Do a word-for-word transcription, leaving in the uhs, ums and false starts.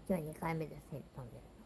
今日にかいめです、ヘッドホンで。